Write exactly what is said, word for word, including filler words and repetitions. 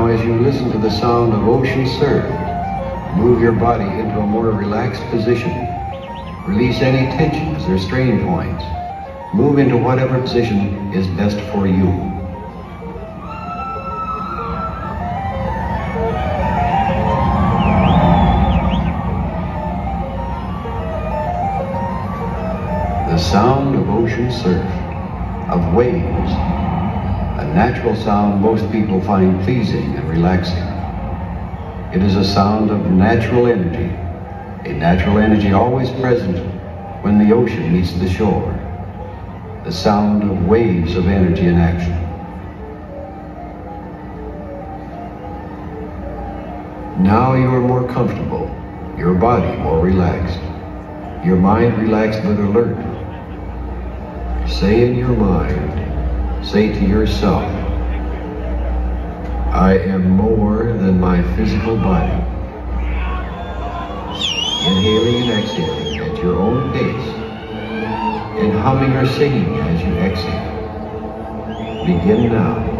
Now as you listen to the sound of ocean surf, move your body into a more relaxed position. Release any tensions or strain points. Move into whatever position is best for you. The sound of ocean surf, of waves, a natural sound most people find pleasing and relaxing. It is a sound of natural energy, a natural energy always present when the ocean meets the shore, the sound of waves of energy in action. Now you are more comfortable, your body more relaxed, your mind relaxed but alert. Say in your mind, say to yourself, I am more than my physical body. Inhaling and exhaling at your own pace, and humming or singing as you exhale. Begin now.